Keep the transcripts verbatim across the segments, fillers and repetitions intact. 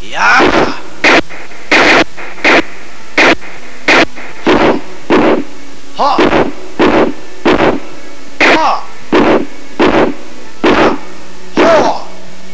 呀！哈！哈！哈！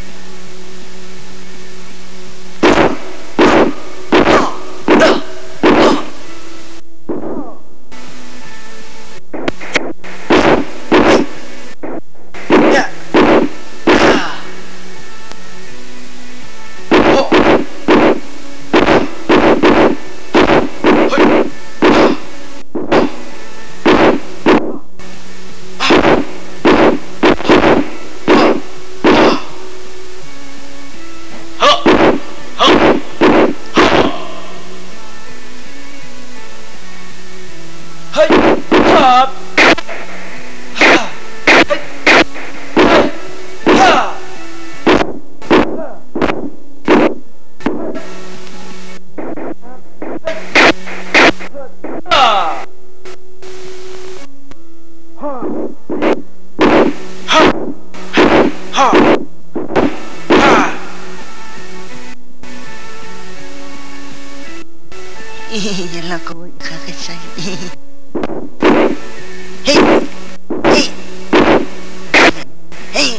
Yalah kau kakak saya. Hei, hei, hei,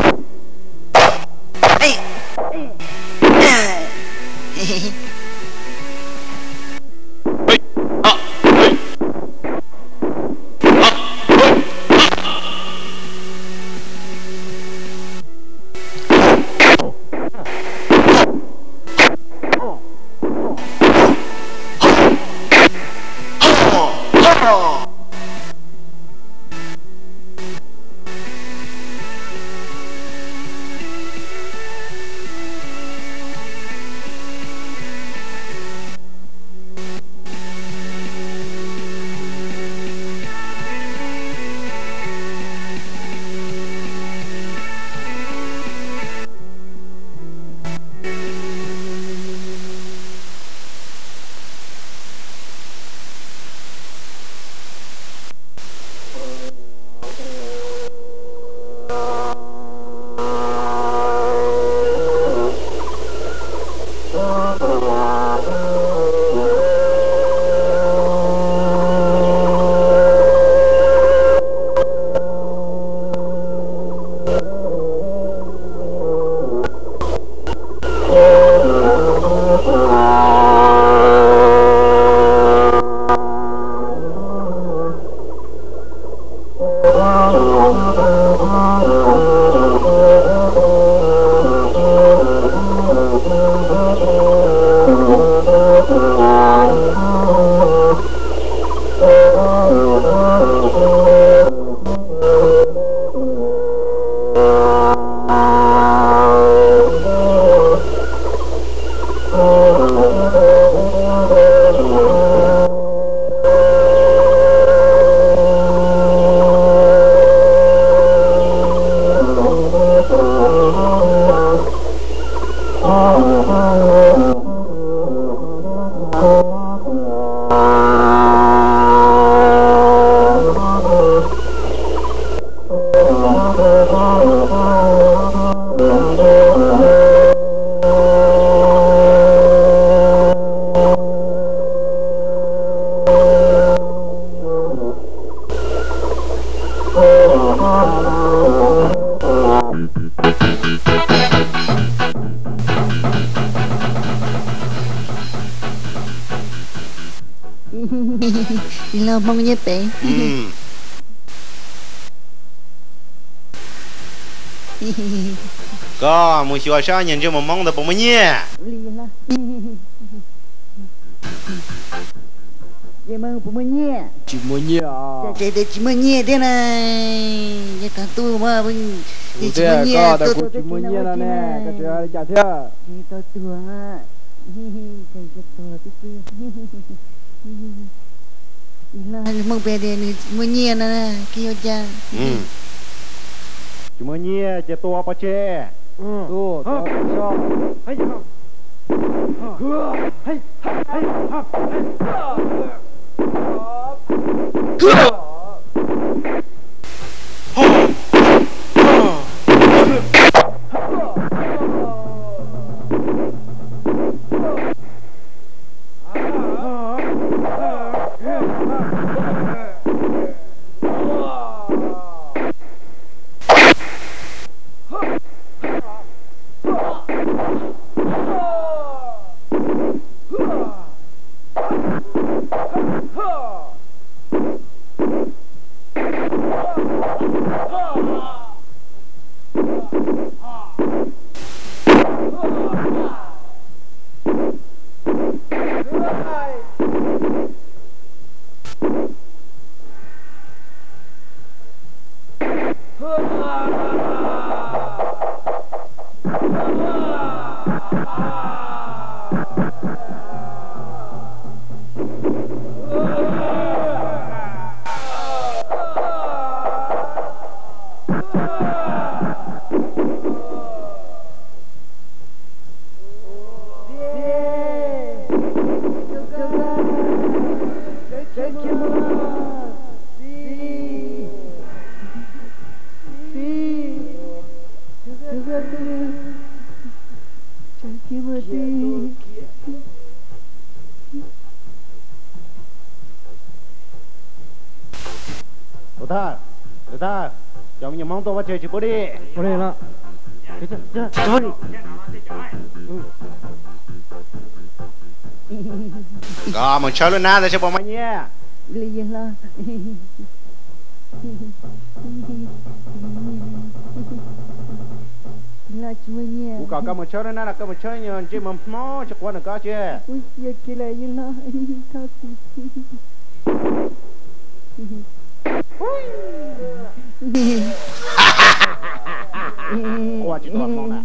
hei, hei. Lo mong nhé bé. Có một số sao nhìn cho mà mong được bao nhiêu nhé. Vậy mong bao nhiêu? Chỉ muốn nhé à? Để để chỉ muốn nhé thế này. Vậy thằng tôi mà mình chỉ muốn nhé. Có, ta cũng chỉ muốn nhé là nè. Cái chuyện này chả thế. Thì tôi tua. Cái cái tua tí tí. Là mong bé đây này muốn nhé nè, kêu cha. Ừ. Chỉ muốn nhé, chế tua pa chế. Ừ. Tu, tu, sao? Hay không? Hứa, hay, hay, hay, hứa. Hứa. Luther, Luther, cho mình mong tôi vào chơi chỉ bố đi. Bố đi là. Chết chết chết. Bố đi. Gò mình chơi luôn na để cho bọn mày nhé. Liền là. Là semuanya. Buka kamu chơi luôn na là kamu chơi nhưng chỉ mầm mó cho quan được có chứ. Ui, ya kira yang lah. Tapi. Qua chỉ toàn mong nè.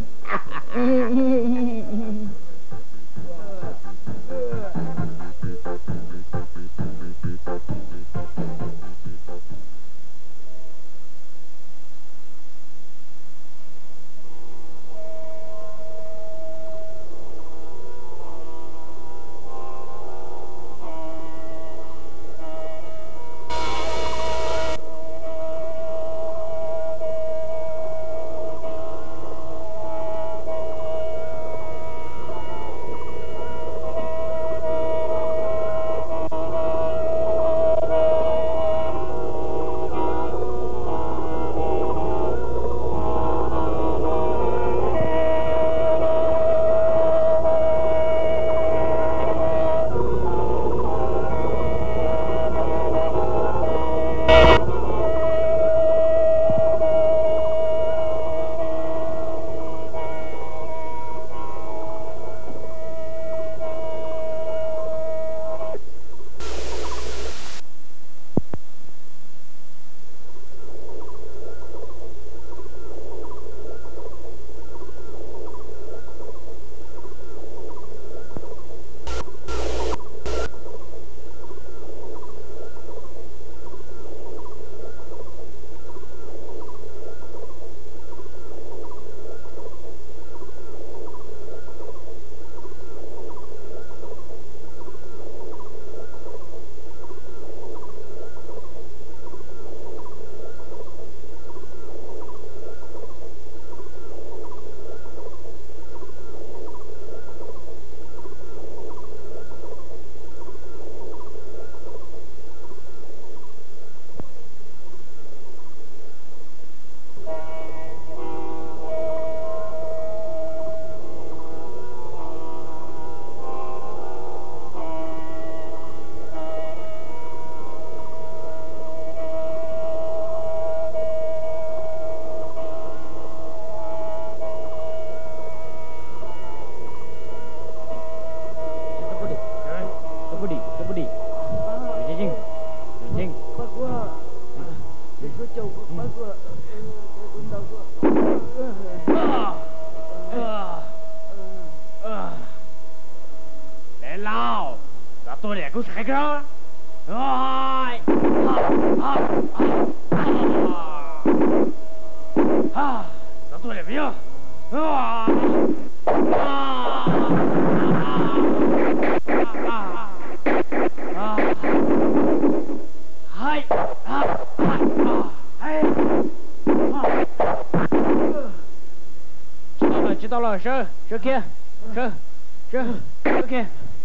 Sơ, sơ kia, sơ, sơ, sơ kia.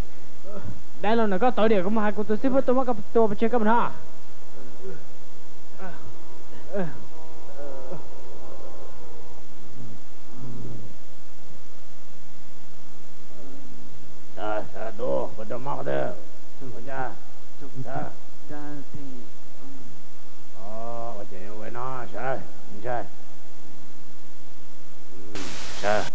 Đây là nó có tội điều của hai cô tôi xếp với tôi mắc tôi chơi các bạn ha. Có đồ mọc được. Có cha. Cha. Cha thì Ồ, bà chị với nó, sao? Sao? Sao?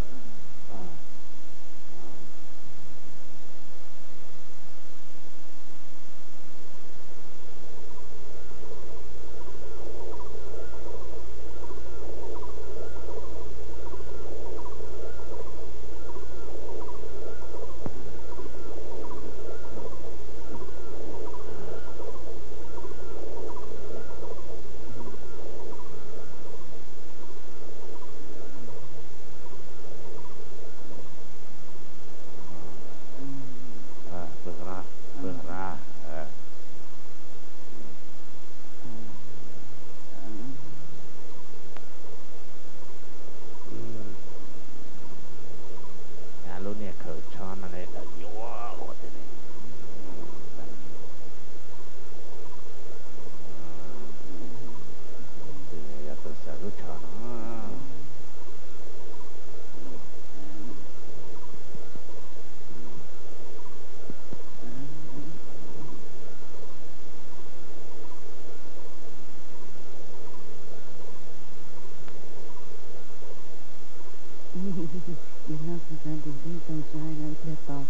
Ina kita di sini tahu saya tidak tahu.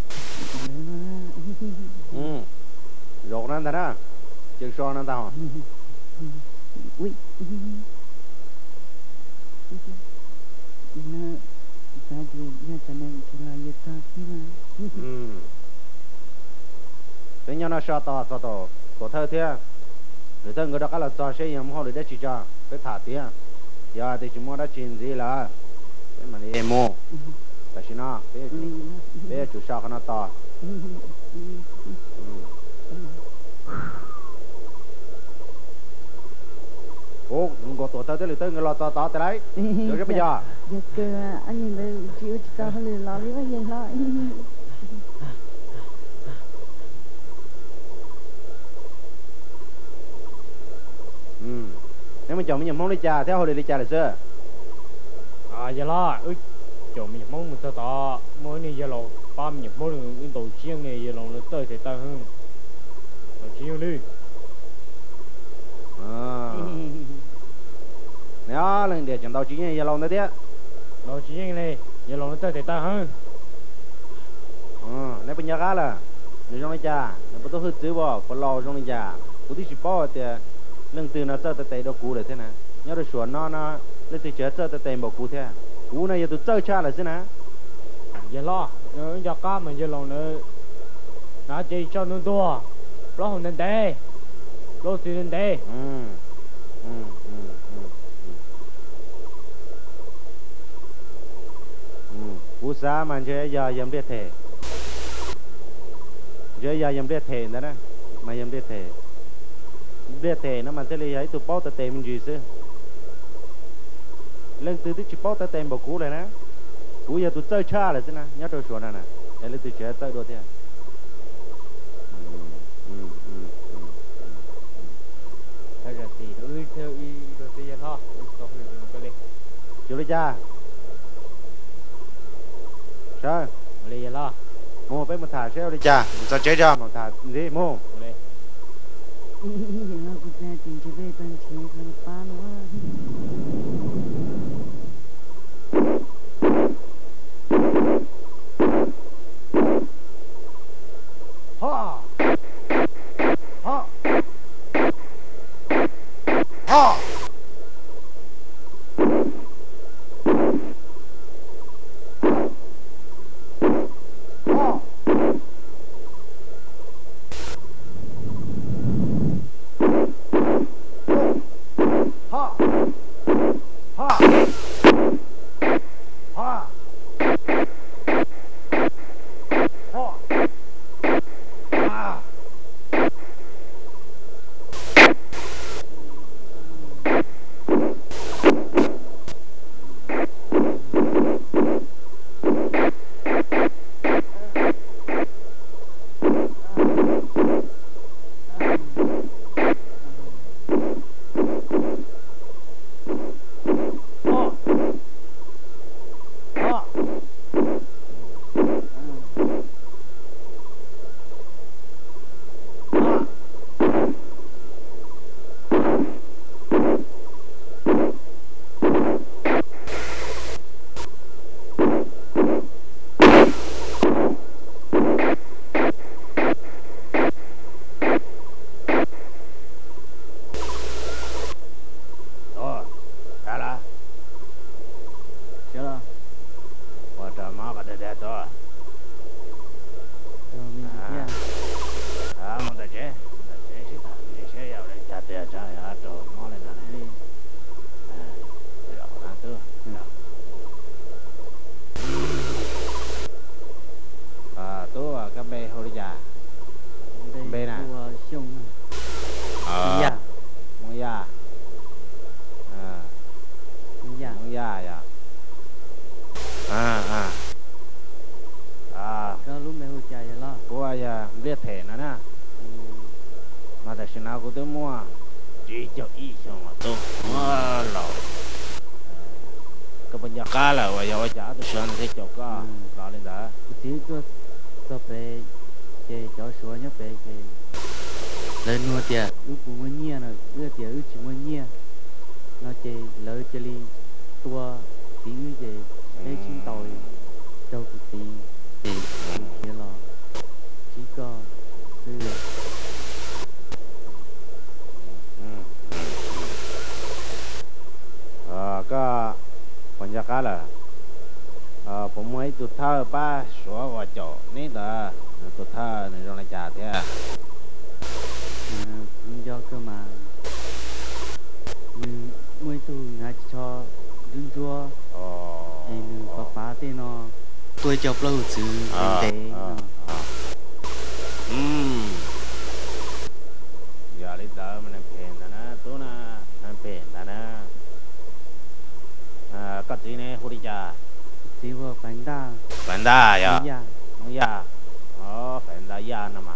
Ừ. Rột nó ta đó. Chân son nó tao. Ui. Ina kita di ya tanam kira ya tak kira. Ừ. Thế nhau nó sao to sao to. Có thơ thế. Rồi thơ người đó cái là cho xe yếm họ để để chỉ cho cái thả tiền. Giờ thì chúng mua đã chuyện gì là cái mà đi mua. Tại sao nó bé bé chủ sao cái nó to. Ủa, có tổ thơ thế thì tới người lo to to thế đấy. Được chưa bây giờ? Ya ke anh nhìn đây chịu kita hơi lo đi vậy là. Ừ. Nếu mà chồng mình nhầm món đi trà, theo hồi đi trà là xưa. À giờ là, ơi, chỗ mình mong một tờ tờ, mỗi này giờ là ba mình mỗi người in tổ chiên này giờ là nó tới thì ta hơn, tổ chiên đi. À. Nếu lần để chẳng tàu chiên này giờ lâu nữa thế. Tổ chiên này giờ là nó tới thì ta hơn. Ừ, nếu bây giờ cá là, nếu trong đi trà, nếu bắt đầu hư chữ bỏ, có lò trong đi trà, có tí chỉ bỏ thì lần từ nó tới tới tới đâu cũ để thế nào, nhớ được chuẩn nó nó lên từ chết tới tới tới bảo cũ thế, cũ này giờ tôi chơi cha là thế nào? Giờ là, giờ cá mình giờ là nó, nó chỉ cho nó to, nó không nên để, nó chỉ nên để. Ừ, ừ, ừ, ừ, ừ, cũ xa mà chơi giờ yếm biết thế, chơi giờ yếm biết thế đó nè, mà yếm biết thế. Biết thế nó mà thế là ấy tụi bao tụi mình gì chứ lần từ từ chỉ bao tụi tem bảo cũ này nè cũ giờ tụi chơi cha là thế nào nhớ tôi nói nè để lên tụi chơi chơi đồ thế Thôi giờ thì ơi theo y rồi thì giờ thôi, có phải dùng cái này. chú đi cha sao Lấy giờ lo. mua bé một thả xéo đi cha sao chế cho một thả gì mua Lấy. Ya kita di sini tan sini kan pan ha ha ha ha để để to cho mình kia à mà để chế để chế sĩ thằng để chế vào đây chặt để cho à đồ ngon lên này đi à rồi ăn tu à tu à cái bê hồi giờ đây Bên à? của sông à dạ muốn ya à dạ muốn ya ya à à à có lúc mẹ hồi chạy lo cô à biết thể nữa nè mà tại sao nào cũng tôi mua chỉ cho ít xong mà tôi mua lẩu cái bên nhà cá là vậy vậy chả tôi xem thấy chỗ cá lẩu lên đó chỉ có cho bé chơi cho số nhá bé chơi lên nuôi tiệt ước cũng muốn nhia rồi ước tiệt ước chỉ muốn nhia nó chơi lỡ chơi đi tua tiếng chơi cái chim tỏi châu cụ tí thì kia là chỉ có sư ờ có bên nhà cá là ờผมmới tụt thơ ba số vào chỗ ní đó tụt thơ này trong này chả thế à nhưng do cơ mà như mỗi tu ngài cho đứng chua ồ thì nữ có phá tên nó tôi chọc lâu chứ ờ tế ờ ờ ừm giờ đi tới mình phèn đó nè tú nè mình phèn đó nè à có gì nè hú đi cha chỉ có phản đa phèn đa ya dạ không ya ờ phèn đa ya nè mà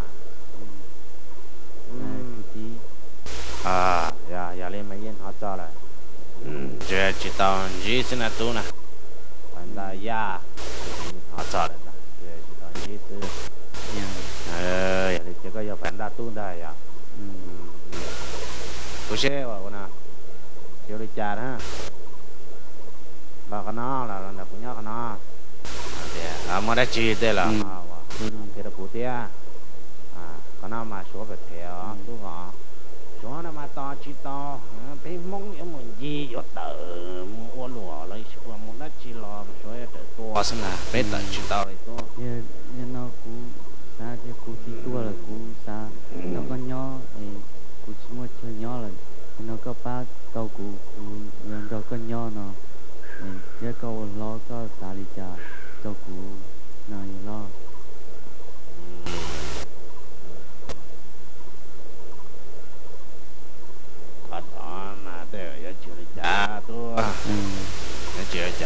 cụ tí à ya ya lên mấy yên họ cho lại giờ chỉ tao chỉ xin là tú nè phèn đa ya họ cho lại đó giờ chỉ tao chỉ tu dạ ờ giờ chỉ có giờ phèn đa tu đây ya cô xe vào nè chiều đi trà đó bà cái nó là là cũng nhớ cái nó à mà đã chỉ đây là thì là phụ tia à cái nó mà số về theo số họ số nó mà to chỉ to thấy mong những mình gì cho tờ mua lúa lấy qua một đất chỉ lo số để to xem là bé tờ chỉ to đấy to giờ giờ nó cú sa thì cú tí tua là cú sa nó có nhỏ thì cú chỉ mua chơi nhỏ rồi nó có ba câu cú cú nhân đó có nhỏ nó giờ câu lo có sa đi cha câu cú nó lo thật đó mà đều giờ chiều đi trà to nó chiều trà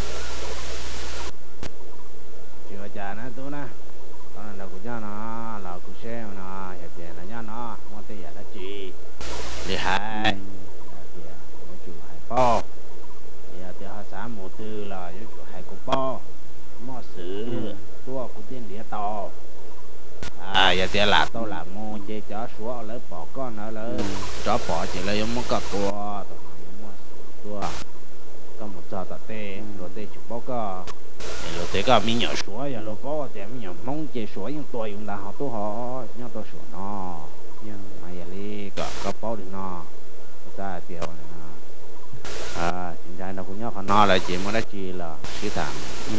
chiều trà nó to nè còn là của cha nó là của xe nó hiện tiền là nhà nó mua tiền là chị đi hai thì nó chủ hai bao thì thì họ sản một từ là nó chủ hai cục bao mua sữa tua của tiền địa to à giờ tiền là to là mua chơi chó số lấy bỏ con nó lấy chó bỏ chỉ lấy mua cả tua rồi mua tua có một giờ tập tê rồi tê chụp bao co rồi tê có mình nhỏ số giờ rồi bao thì mình nhỏ mong chơi số nhưng tôi dùng đã họ tôi họ nhau tôi số nó mà giờ đi có có bao đi nó ra tiêu này nó à chính ra nó cũng nhớ họ nó là chỉ mà nó chỉ là sĩ tạm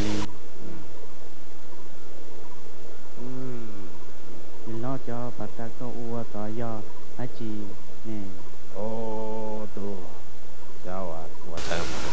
thì lo cho bà ta có ua tỏ do ai chỉ nè ô tu sao à của thơm mà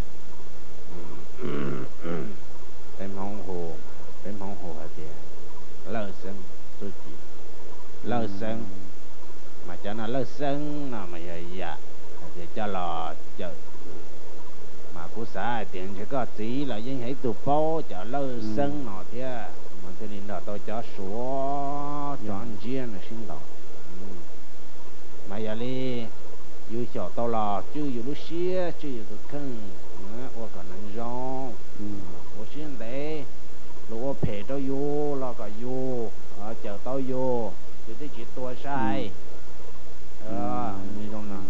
em không hồ em không hồ hả chị lơ sân tôi chỉ lơ sân mà cho nó lơ sân nào mà giờ dạ thì cho lò chờ mà của xã tiền chỉ có tí là dân hãy tụ bao cho lơ sân nọ thế mà cho nên là tôi cho số cho anh riêng là sinh đầu mà giờ đi yêu cho tao là chứ yêu lúc xưa chứ yêu được khăn nữa còn năng rong của xuyên đấy lúc phê tao vô là cả vô ở chờ tao vô chứ tôi chỉ tua sai ờ như trong nào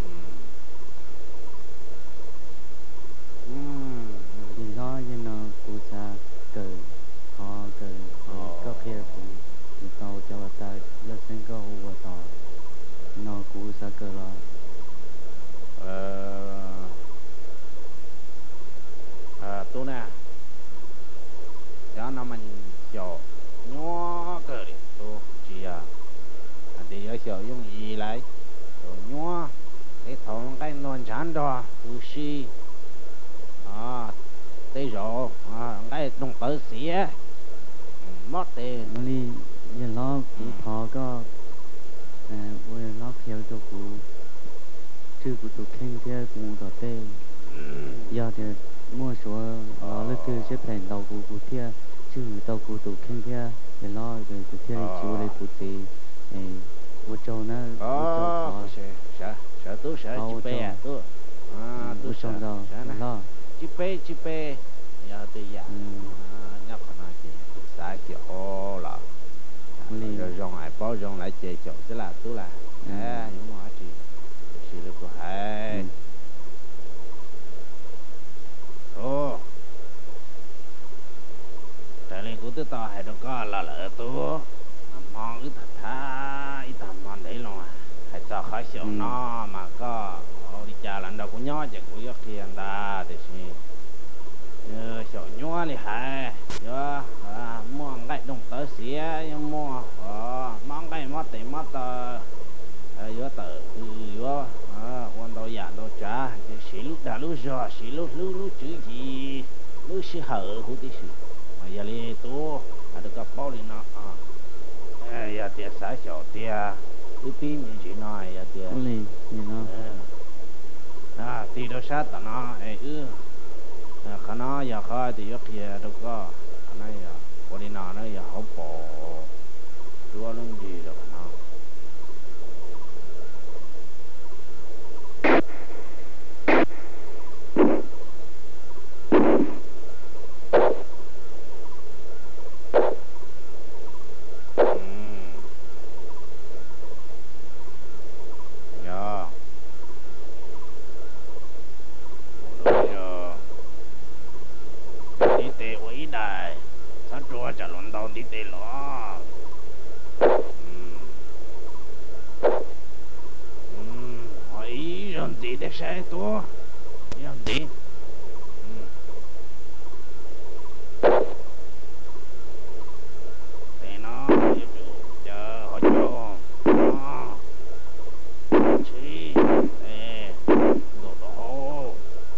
thì lo cho nó cú sa cờ họ cờ có kia cũng thì tao cho bà ta lên sen có ua tỏ nó cú sa cờ lo giờ nó mình cho nhua cơ đi tôi chỉ à thì giờ hiểu dùng gì lại rồi nhua cái thằng cái non chán đó tu sĩ à đây rồi à cái đồng tử sĩ mất tiền nó đi giờ lo cụ thọ có à bây giờ lo theo cho cụ chứ cụ tụ khen theo cụ tụ tê giờ thì mua số ở lớp tư xếp thành đầu cụ cụ theo chứ đầu cụ tụ khen theo giờ lo rồi cụ theo đi chịu lấy cụ tê cụ trâu nó ờ sợ sợ tôi sợ chị bé à tôi à tôi sợ sợ lo chị bé chị bé giờ tôi giờ nhóc con nói chị sai kiểu là rồi rong lại bao rong lại chơi chỗ chứ là tôi là à những món chị chị được của hai ô tại nên của tôi tao hay đâu có là lỡ tôi mong cái thật tha ít tầm mong đấy luôn à hay cho khỏi xíu nó mà có đi cha lần đầu của nhỏ chỉ của giấc kia ta thì gì nhớ xíu nhỏ này hay nhớ à mua cái đồng tơ xía nhưng mua ờ mong cái mất tiền mất tờ nhớ tờ nhớ à quan đầu giả đầu trả thì xí lúc đã lúc rồi xí lúc lúc lúc chữ gì lúc xí hở của tí xí mà giờ đi tôi à được cái bao đi nó à giờ tiệt sai xíu tiệt cứ pin mình chỉ nói giờ tiệt đi gì nó à thì đâu sát tao nó ấy ư khả năng giờ khai thì giấc kia đâu có khả năng giờ qua đi nào nó giờ không bỏ chúa luôn gì đâu khả năng chả luận đâu đi tê lo, hỏi làm gì để sai tôi, làm gì, thế nó giúp chờ họ cho, chi, thế, đồ đồ,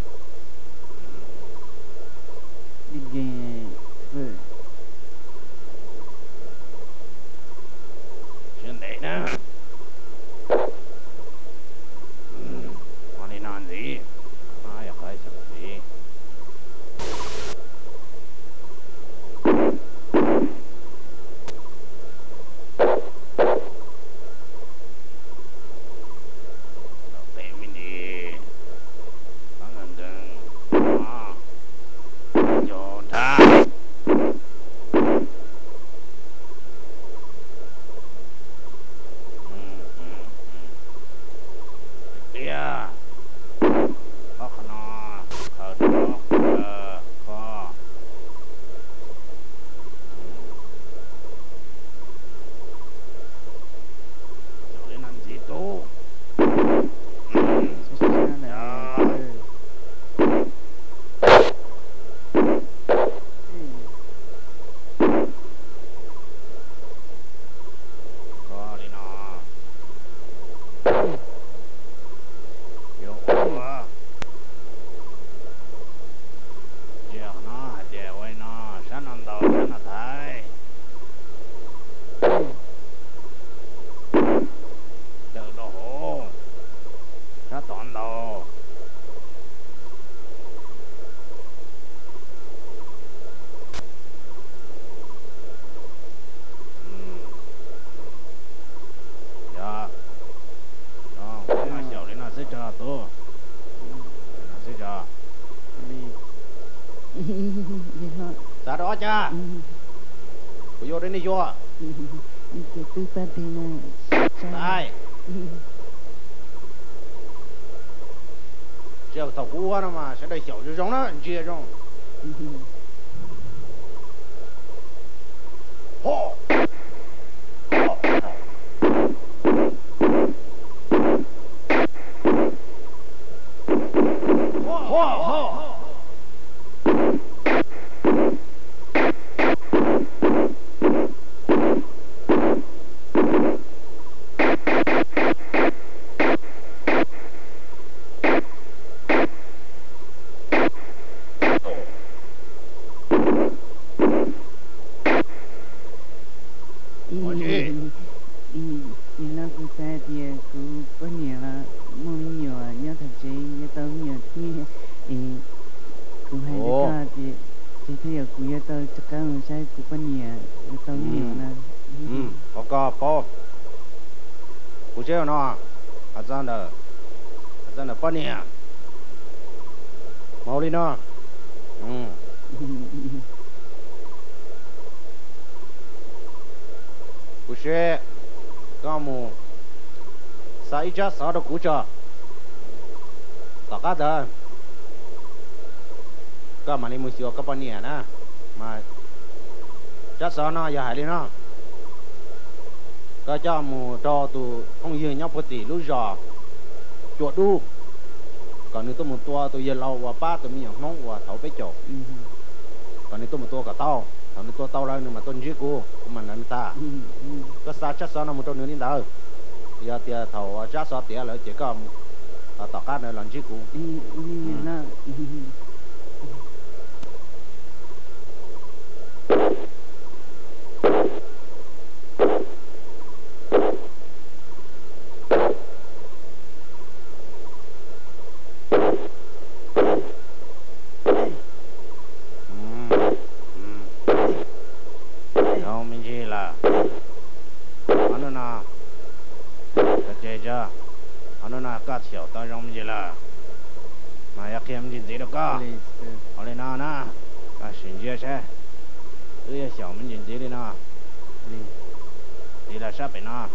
đi về về đấy nè, con đi làm gì? Ai ở đây làm gì? Đâu tệ mình đi, bắn gần gần, à, cho ta. Yeah. Có khả năng khởi đó ờ có rồi đến ăn gì tô có đi nào Sao đó cha? Cô vô đến đi vô. Cái tư ba đi nè. Đây. Chưa thầu cũ nó mà sẽ đây hiểu cho giống đó, chia trong. Hô. Hô. Hô. Hô. nhớ tao chắc chắn sai của bên nhà tao nhiều nè ừ có có có cụ chơi nó à dân đó à dân đó bao nhiêu mau đi nó ừ cụ chơi có mù sao ít chắc sao đó cụ cho tất cả đó có mà đi mua sữa có bao nhiêu nè mà chắc sao nó giờ hay đi nó có cho mù cho tụ không dừng nhau bớt tí lúc giờ chuột đu còn nếu tôi một tua tôi giờ lâu và ba tôi mình nóng và thấu bé chỗ còn nếu tôi một tua cả tao còn nếu tôi tao lên nhưng mà tôi chỉ cô mà nên ta có sao chắc sao nó một trong nữa đi đâu giờ thì thầu chắc sao thì là chỉ có tao cá này làm chỉ cô nè cá chảo tao rong gì là mà ya kem gì gì đâu có ở đây nó nè cá xin chia sẻ cái小mình gì gì đi nó đi là sắp bị nó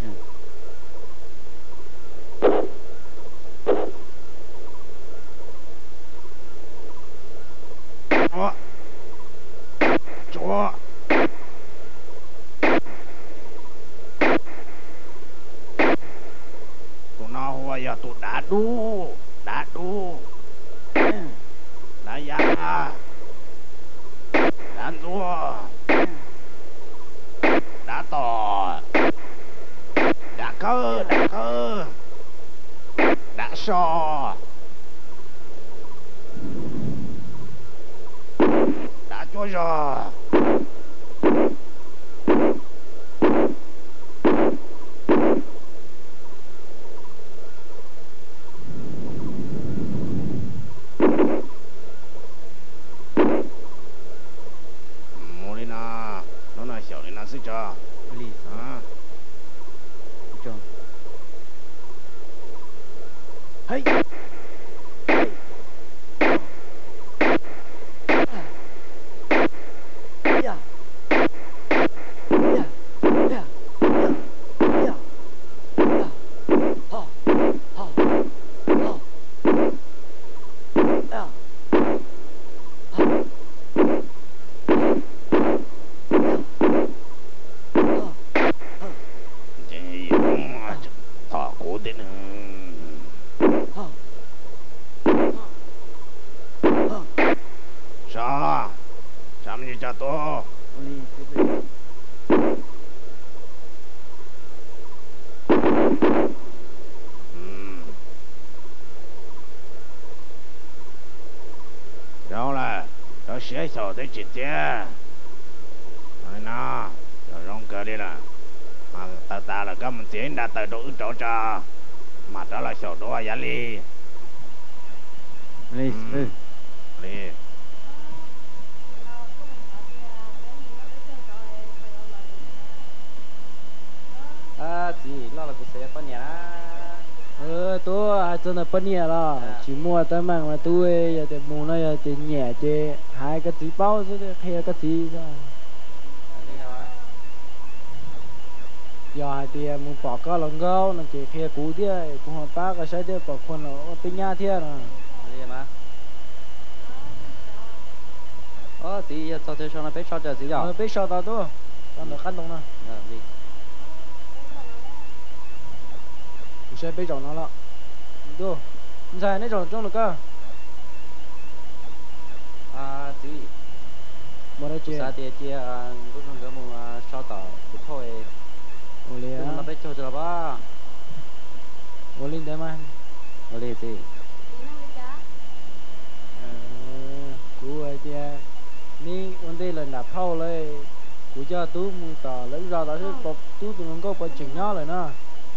chúa chúa ya tu đã đủ đã đủ đã ya đã rùa đã tò đã cơ đã cơ đã sò đã cho rồi cho please à cho hey sao sao mình cho to rồi là nó sẽ sổ tới chị chứ rồi nó rồi rong cơ đi là mà ta ta là có một tiếng đã tới đủ chỗ cho mà đó là sổ đó giá li please ừ li à chị lo là cũng sẽ bao nhiêu ờ tôi hai chân là bao nhiêu là chỉ mua tới mang mà tôi giờ thì mua nó giờ thì nhẹ chứ hai cái chỉ bao chứ kia cái chỉ ra giờ thì mua bỏ cái lồng gấu nó chỉ kia cũ thế cũng họ ba cái sai thế bỏ con nó bên nhà thế nè đi mà ờ chị giờ cho tôi cho nó bé cho giờ chị giờ ờ bé sao tao tôi tao được khăn đông nè đi sẽ bây giờ nó là đâu dài này rồi trong được cơ à chị mà đây chị sao thì chị lúc nào cũng mua sao tao thì thôi ô lê nó bé cho cho ba ô linh đấy mà ô lê chị cú ấy chị ní vấn đề là đạp thâuเลยcú cho tú mua tờ lấy ra tao sẽ bọc tú tụi mình có bọc chừng nhau rồi nè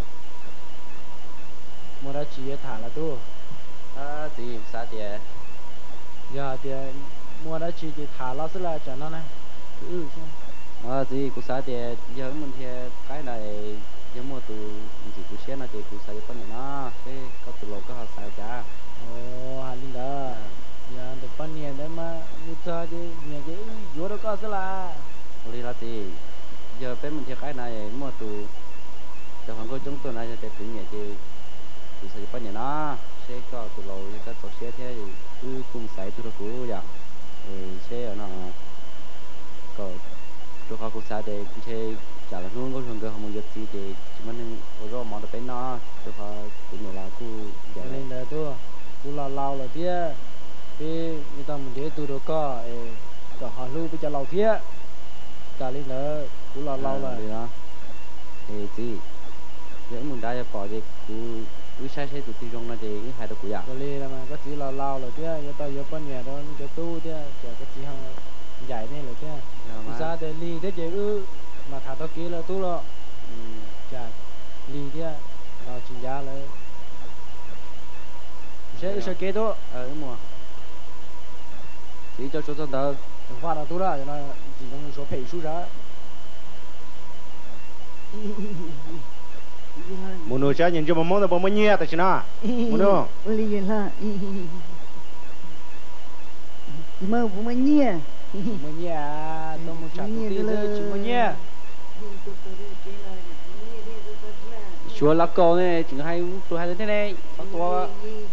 mà đã chỉ thả là tu à chị sao thì giờ thì mua đã chỉ chỉ thả nó sẽ là cho nó này ừ ờ gì cũng sao thì giờ mình thì cái này giờ mua từ chỉ cũng xe nó thì cũng sao cho con nó cái có từ lâu có họ sao cha ồ hà linh đó giờ được bao nhiêu đấy mà như cho thì nhà cái vô đó có sẽ là đi là thì giờ bên mình thì cái này mua từ cho hàng có chúng tôi này thì tự nhiên thì thì sao cho con nó sẽ có từ lâu cái tổ xe thế thì cứ cùng sai từ đó cũng vậy xe ở nó có chỗ họ cũng sao thì cũng sẽ chả là luôn có thường cơ họ muốn giật gì thì chúng mình ở đó món được cái nó chỗ họ tự nhiên là cũng cho vậy nên là tôi cũng là lao là thế thì người ta muốn để tôi được có cả họ lưu bây giờ lao thế cả lên là cũng là lao là đi đó thì gì nếu muốn đá bỏ thì cũng cứ sai sai tụi tiêu trong nó thì cái hai đứa cũng vậy cho nên là mà có chỉ là lao là thế giờ tao giờ bao nhiêu đó cho tu thế cho cái chỉ hàng giải này là thế ra để lì thế chứ ư mà thả tao kia là tu lo chả lì thế nó chính giá là sẽ sẽ kế đó ờ đúng rồi chỉ cho số dân tờ đừng phát là tu ra cho nó chỉ trong số phẩy số giá muốn nuôi cha nhìn cho mong là bao nhiêu nhẹ tại sao na muốn đâu Oli vậy là mà bố mà nhia mà nhà tôi muốn chặt tu thế chỉ mà nhà chúa lá cò này chỉ hay tôi hay thế này bắt to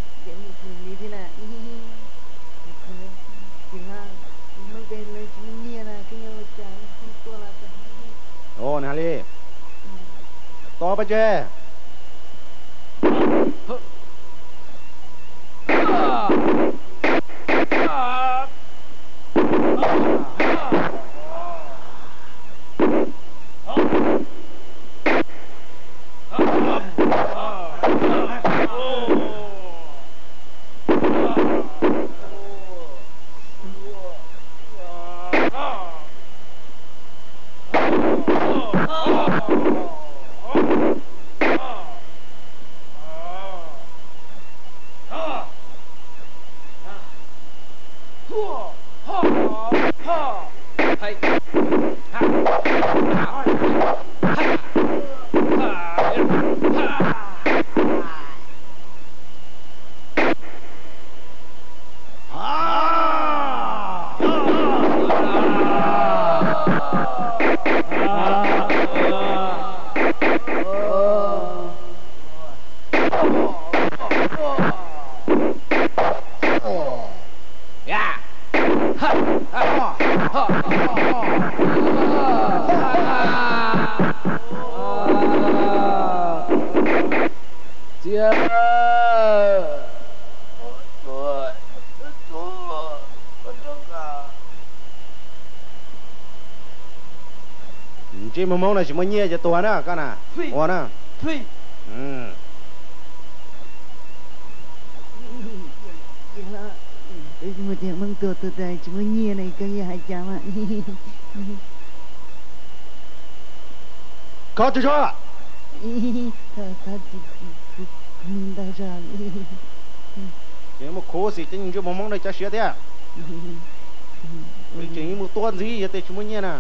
ồ nè đi to bao giờ chỉ mong mong là chỉ muốn nhẹ choตัวนะกันนะหัวนะอืม một tiếng mừng tuổi tuổi đời chúng mình nhia này cái gì hay chả mà có chưa cho ta ta mình đã ra chỉ một khổ gì chỉ những mong mong này cho sửa thế chỉ một tuần gì vậy thì chúng mình nhẹ nè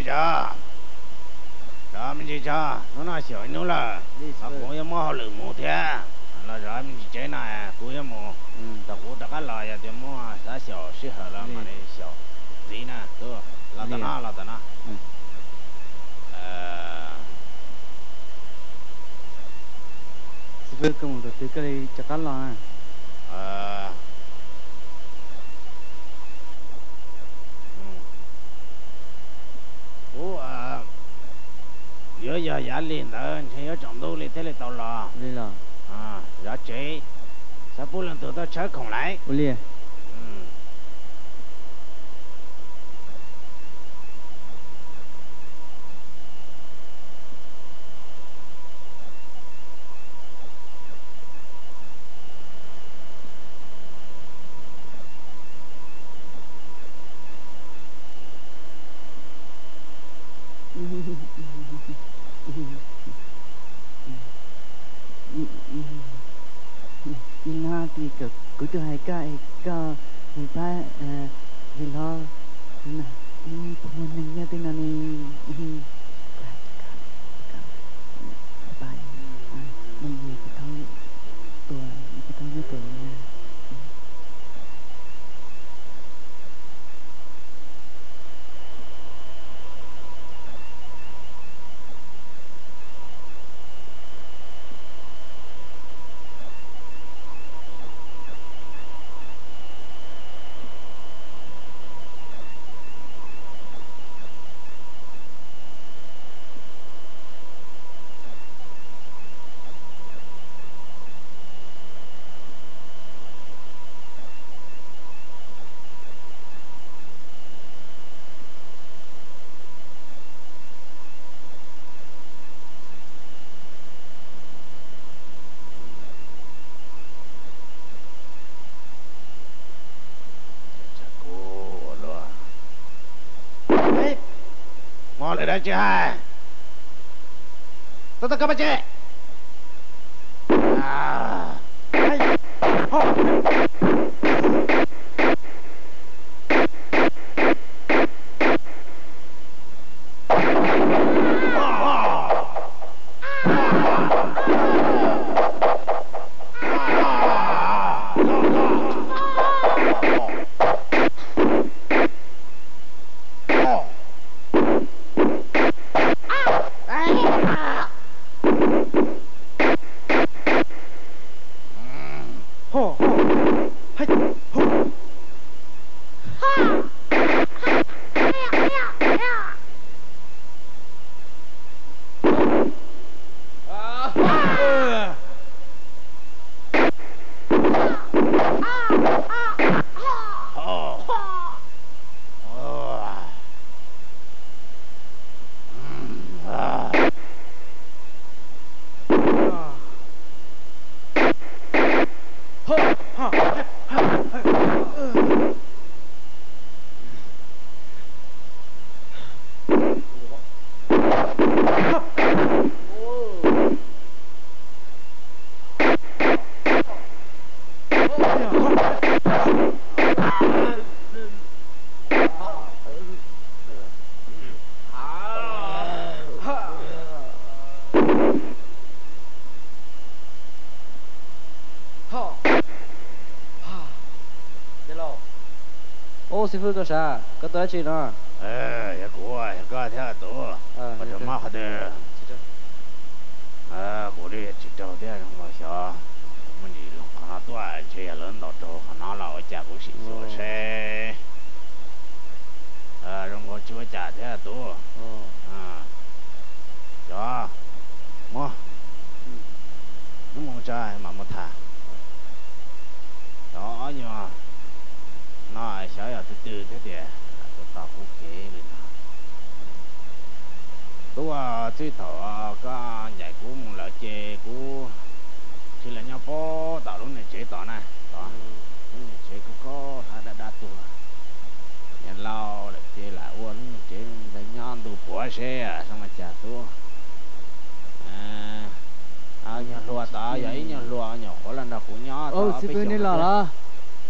cha ra mình chỉ cha nó nói xỉu nó là à cô em mua lử mua thế là ra mình chỉ chơi này cô em mua ta cô ta cái lại thì mua giá xỉu xí hở là mà này xỉu gì nè tôi là ta na là ta na vừa cùng được cái này chắc chắn là à ô à giờ giờ giá lên đó thì ở trong đâu lên thế là tàu lò đây là à giá chế sao bố lần từ đó chơi không lại ô liê nhìn ha thì cứ cứ cho hai cái cái người ta vì lo nè đi buồn mình nghe tiếng nào này bài mình về cái thâu tuổi cái thâu nó tuổi mau lại đây chứ hai tôi tôi các bạn chị à hey. Oh. ô sư phụ có sao có tới chuyện đó ờ ya cô ya có theo tổ ờ mà cho mà hạt à cô đi chỉ cho thế không có sao mình đi luôn nó tuổi chơi lớn đó cho nó là ở nhà cũng xịn rồi xe à rồi có chưa trả thế tổ à cho mua nó mua trái mà mua thà đó nhưng mà nó小小từ từ thế thì tôi tạo phúc kế lên tôi à chơi thọ cái giải cũ một lỡ chơi cũ chỉ là nhau po tạo lúc này chơi tỏ này đó lúc này chơi cũng có hai đã đã tuổi nhà lao lại chơi lại uống chơi đánh nhau đủ của xe à xong mà trả tôi à à nhà lúa ta vậy nhà lúa nhà khó là nào của nhau ô sư phụ nên là là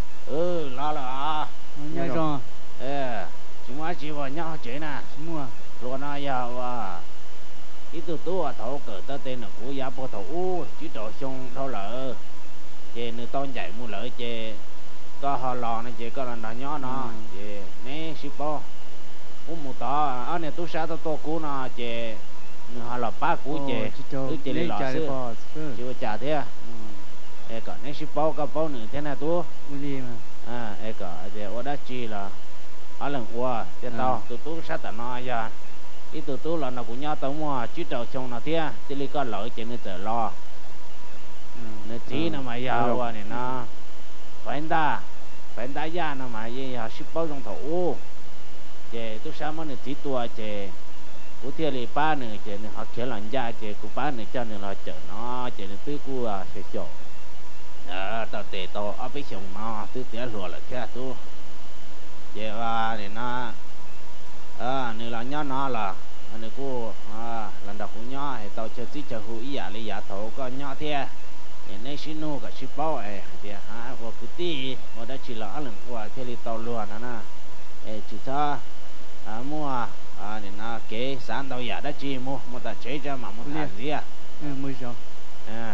ừ lo là nhớ rồi ê chúng ta chỉ vào nhau chơi nè mua luôn nói ya wa ít tu tu à thấu cỡ ta tên là cú giá bộ thấu u chứ trò xong thấu lỡ chè nữ tôn chạy mua lỡ chè có họ lò này chè có lần đó nhỏ nó chè nè ship bao u một tỏ ở này tu sa tao to cú nó chè nữ họ lò ba cú chè cứ chè đi lò xưa chưa trả thế à ê cả nè ship bao cả bao nữ thế này tu à ê cả chè ở đó chi là ở lần qua chè tao tu tu sa tao nói ya ít tu tu là nó cũng nhớ tao mua chứ trò xong nó thế thì lý có lỡ chè nữ tự lo nó chỉ nó mà giàu à này nó phải ta phải ta ra nó mà gì à ship bao trong thủ chè tôi sáng mới chỉ tua chè của thiên lý ba nữa chè họ khéo lần ra chè của ba nữa cho nên là chợ nó chè tứ cu à sẽ chỗ à tao tệ tao ở bên sông nó tứ tía rồi là kia tu chè và này nó à này là nhớ nó là anh cô à lần đầu cũng nhớ thì tao chơi chỉ chơi hụi giả lý giả thấu có nhớ thế nên xin nô cả ship bao ấy thì hả và cứ tí và đã chỉ là lần qua thế thì tàu luôn nè nè chỉ cho à mua à nên là cái sản tàu giả đã chỉ mua mua ta chế cho mà mua ta gì à mới rồi à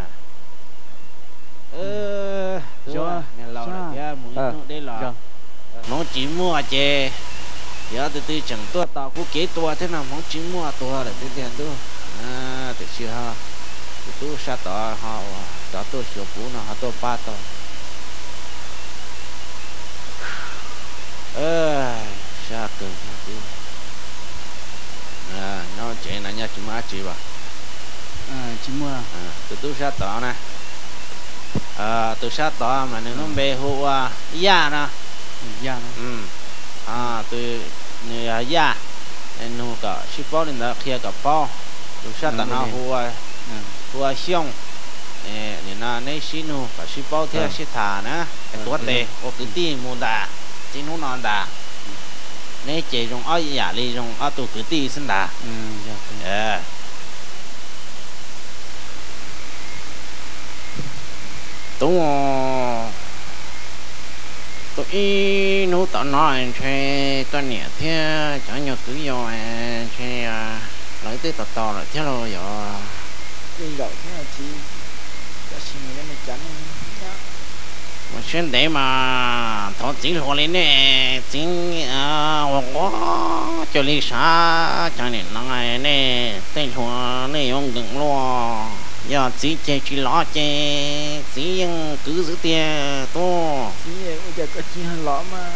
ờ cho nên lâu rồi chứ muốn nó đây là nó chỉ mua chế giờ từ từ chẳng tua tàu cũng kế tua thế nào mong chỉ mua tua là thế tiền tu à để chưa ha tu sát tàu họ đó tôi sửa cũ nó họ tôi ba tàu ơ sao cần chứ à nó chạy là nhà chúng ta chỉ vào à chỉ mua à từ tôi sát tàu này à tôi sát tàu mà nó về hồ à ya nè ya nó ừ à tôi người ya nên nó cả ship bao nên là kia cả bao tôi sát tàu nó hồ à hồ xiong nên là nên xin nó cả ship bao theo ship thả nèตัวเตะโอ้คือตีมูดาจีนู้นนอนดาnên chỉ dùng ở nhà đi dùng ở tụ cứตีsinh đà ờ đúng rồi tụi nó tao nói chơi tao nhẹ thế chẳng nhớ cứ do chơi lấy tới tao to rồi thế rồi giờ đi rồi thế là chi cho xin người này chắn một chuyến đấy mà thọ chỉ hồ lên nè chính à我就离啥讲的那个呢等说内容更多要直接去拉接只用cứ giữ tiền to chỉ bây giờ có chi hơn lọ mà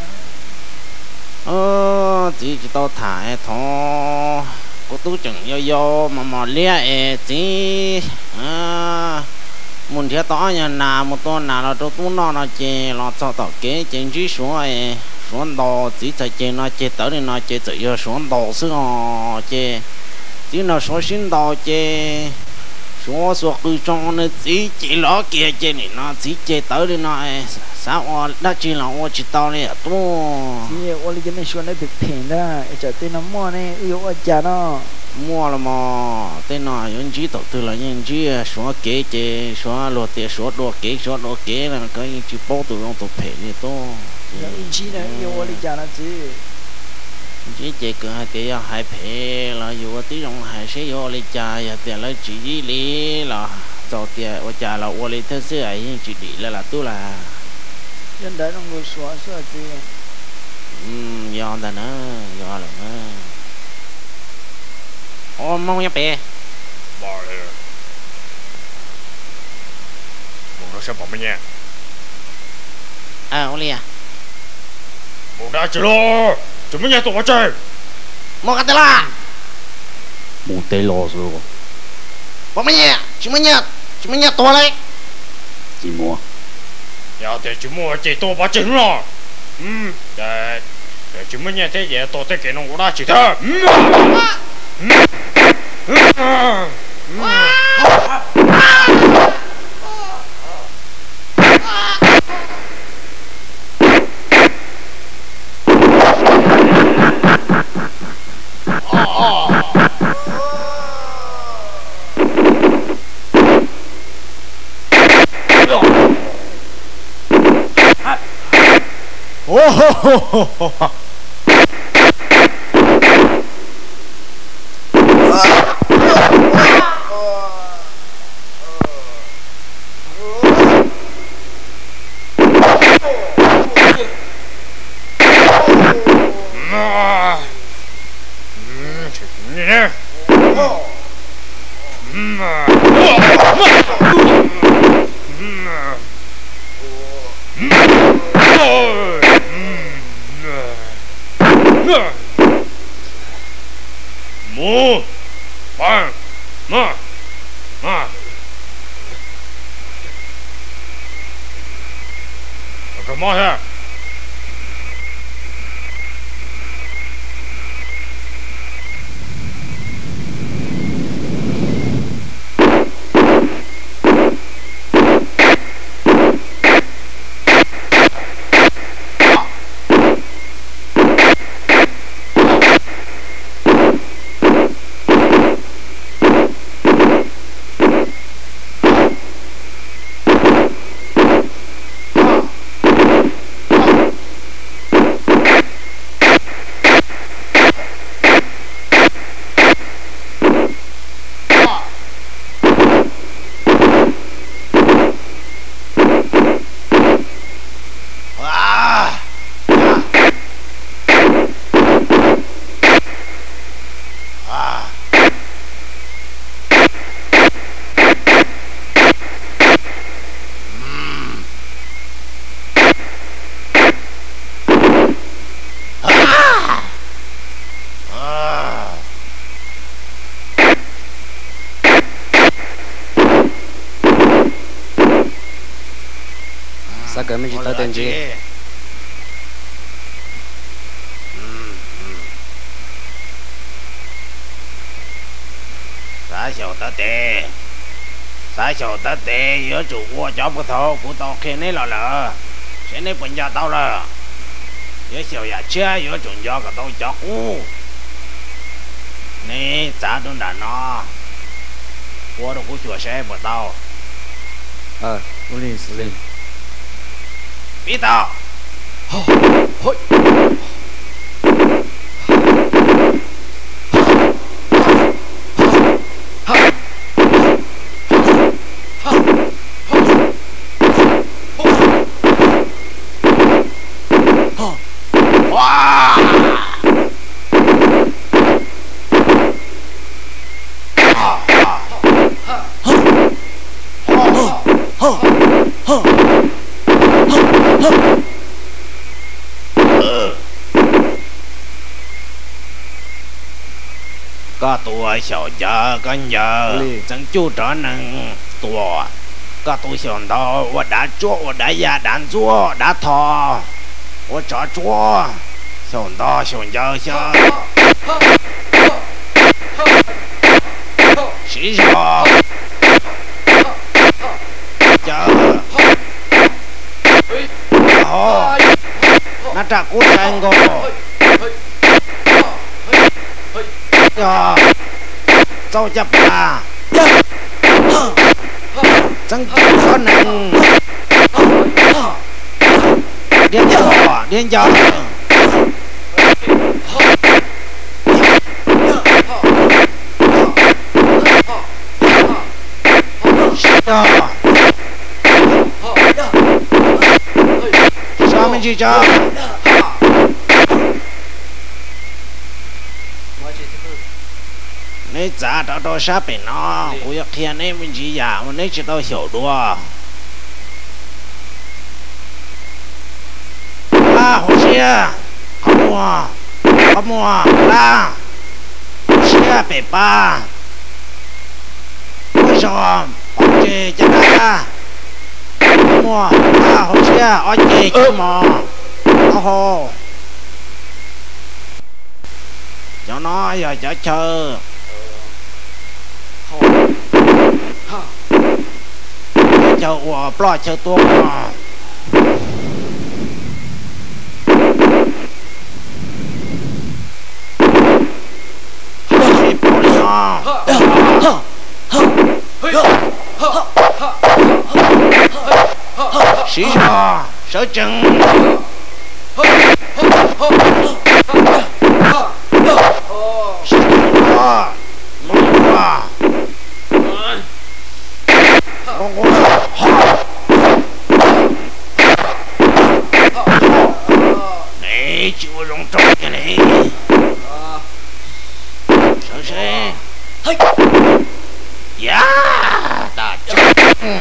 ờ chỉ chỉ tao thải thọ có tu chẳng yo yo mà mà lia chỉ à muốn theo tao nhà nào một tuần nào là tôi tu nó nó chơi nó cho tao kế trên chỉ số ấy số đồ chỉ chơi chơi nó chơi tới thì nó chơi tự do số đồ xứ họ chơi chỉ nó số xin đồ chơi số số cứ trong nó chỉ chỉ lo kia chơi này nó chỉ chơi tới thì nó sao đã chỉ là ô chỉ tao này tu chỉ ô lý cho nên số này bị thiền đó giờ tên nó mua này yêu ở nhà nó mua là mà tên nó những chỉ đầu tư là những chỉ số kế chế số lô tiền số đồ kế số đồ kế là cái những chỉ bao từ trong tổ phê này to những chỉ này yêu lý cho nó chỉ chỉ chế cửa hai tiền hai phê là yêu tí trong hai sẽ yêu lý cha ya tiền là chỉ gì lý là cho tiền ở cha là yêu lý thật sự ấy chỉ đi là là tu là nhân đấy nó người xóa xóa gì um do ta nữa do là nữa ô mong nhá bé bỏ đi muốn nó sẽ bỏ mình nha à ô lia muốn đã chơi lo chúng mình nhà tụi nó chơi mua cái la muốn tê lo rồi bỏ mình nha chúng mình nha chúng mình nha to đấy chỉ mua giờ thì chúng mua chỉ to ba chừng rồi um để để chúng mình nhà thế gì to thế cái nó cũng đã chỉ thôi Mu, bang, ma, ma.干嘛去？ Sao cái mình chỉ tới tên gì? Xã sầu ta tê, xã sầu ta tê, nhớ chủ của cháu của thầu của tao khi nấy là lợ, sẽ nấy quần gia tao là, nhớ sầu nhà chia nhớ chủ nhà của tao cháu cũ, nè xã đông đàn nó, của đâu của chùa xe của tao, Ờ, Uli, Uli. biết tao. Hoi. Có tuổi小家跟着真就这能多，个都想到我打做我打呀打做打套，我这做想到想着想，谁说？这，好，那这古山个。呀，走着吧，真可能，连家连家，是啊，上面去着。你咋找到啥病呢？我要看你们几呀，我你知道小多。啊，好些，好么？好么？啦，些北吧。为什么？我这这个，好么？啊，好些，我这什么？好。cho nó giờ cho chơi chờ của lo chờ tua mà sĩ cho sở chừng chịu rong trống cái này sợ xe dạ ta chết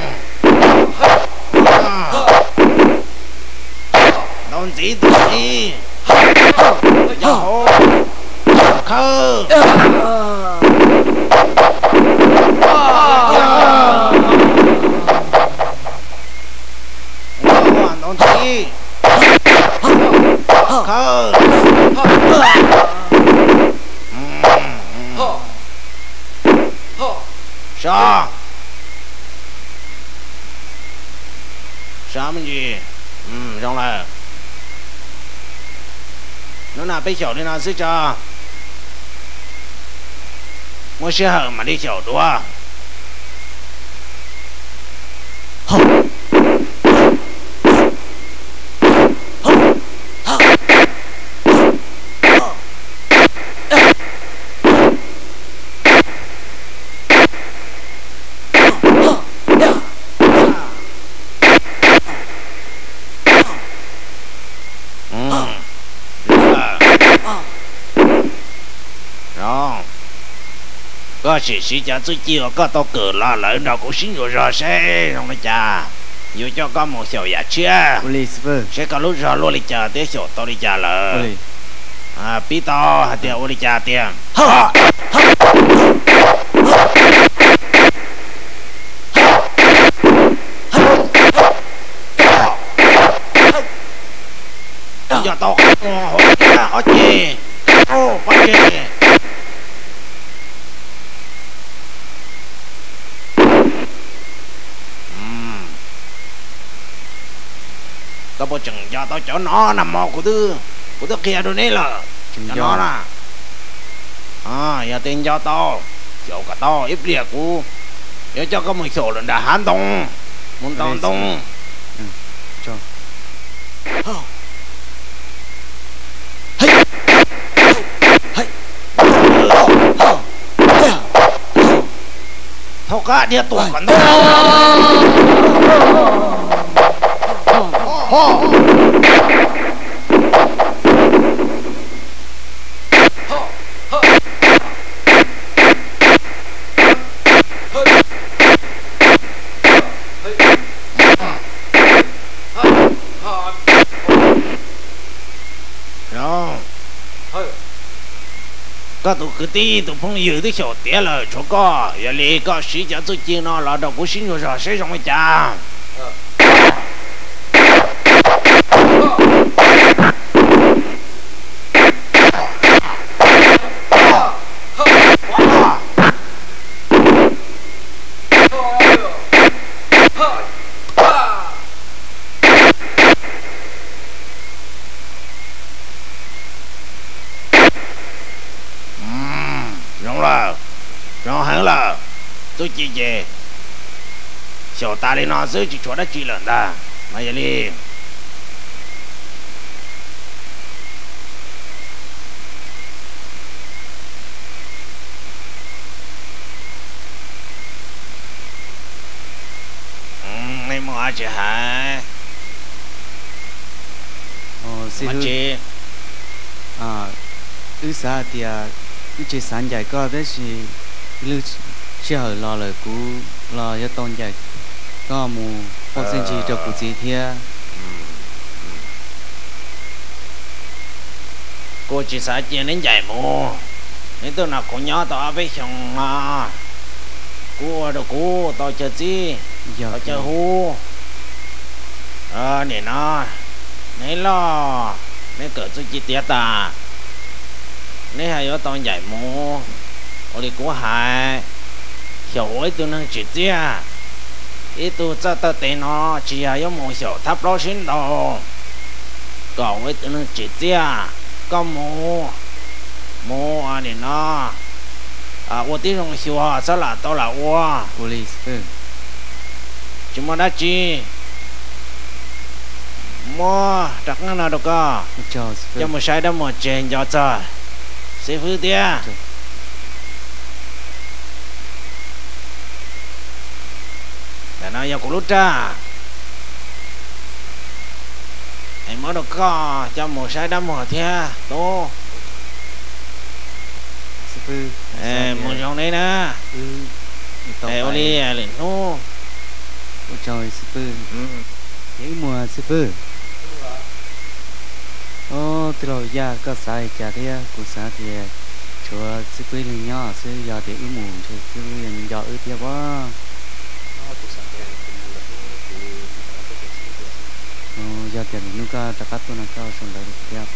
đón gì tụi đi dạ hô khơ đón gì khơ sao sao mình gì ừ trong là nó là bây giờ đi nào sẽ cho mua xe hở mà đi chở đua có sự sĩ cha tôi chiều có tao cử lo lỡ đâu cũng xin rồi rồi sẽ không đấy cha dù cho có một sầu giả chưa sẽ có lúc rồi luôn đi chờ tới sổ tao đi chờ lỡ à bí to hạt tiêu đi chờ tiền giờ tao hỏi ra hỏi gì ô bắt gì tao bảo chừng cho tao cho nó nằm mò của tư của tư kia rồi đấy là cho nó là à giờ tiền cho tao chỗ cả tao ít việc của giờ cho có một số lần đã hán tông muốn tao tông cho thâu cá dia tuột còn đâu có tụ cứ tí tụ phong yêu tới chỗ tiếc là chỗ có giờ li có sĩ cho tôi chia nó là đâu có xin rồi rồi sẽ trong cái cha nó hẳn là tôi chỉ về小大的那时候就觉得巨冷的那也里嗯你冇阿姐係哦是阿姐啊ư sa thì ư chỉ sản giải có đấy thì lưu chỉ hỏi lo lời cú lo cho tôn giải có mù học sinh chỉ cho cụ gì thia cô chỉ sợ chuyện đến giải mù nên tôi nào cũng nhớ tao với chồng mà cô đâu cô tao chờ gì tao chờ hu ờ nè nó nè lo nè cỡ tôi chỉ tiếc ta nè hay có tao giải mù ở đây cũng hay hiểu ấy tôi năng chỉ tiếc ít tôi cho tao tên nó chỉ là có một小tháp đó xin đâu còn ấy tôi năng chỉ tiếc có mù mù à nè nó à tôi tí trong siêu à sao là tao là tôi police chỉ mà đã chi mua chắc nào được cơ cho một sai đó một chén cho trời sẽ phứ tiếc là nó yêu của lút ra anh mới được co cho một sai đâm một thia tô sư phụ ê một trong đấy nè ê ô đi lên nô ôi trời sư phụ cái mùa sư phụ ô từ lâu giờ có sai chả thế cũng sai thì chúa sư phụ lên nhỏ sư giờ thì ưu mù thì sư phụ lên giờ ưu tiêu quá ô giờ thì nó có tất cả tôi nó có xong lại được tiêu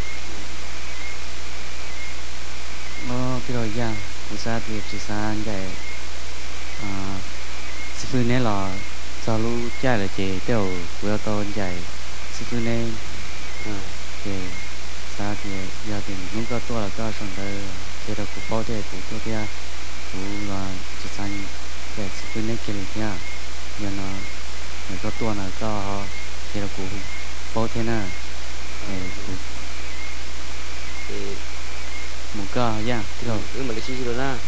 ô từ lâu giờ cũng sai thì chỉ sai vậy à sư phụ này là sau lúc cha là chị tiêu vừa to vậy sư phụ này thì sao thì giờ thì muốn có tôi là có xong rồi thì là cũng bao thì cũng tôi thì cũng là chỉ sang để sư phụ này kia thì giờ nó người có tôi là có thì là cũng bao thế nè thì một cái ya thì rồi ừ mà lấy chi rồi na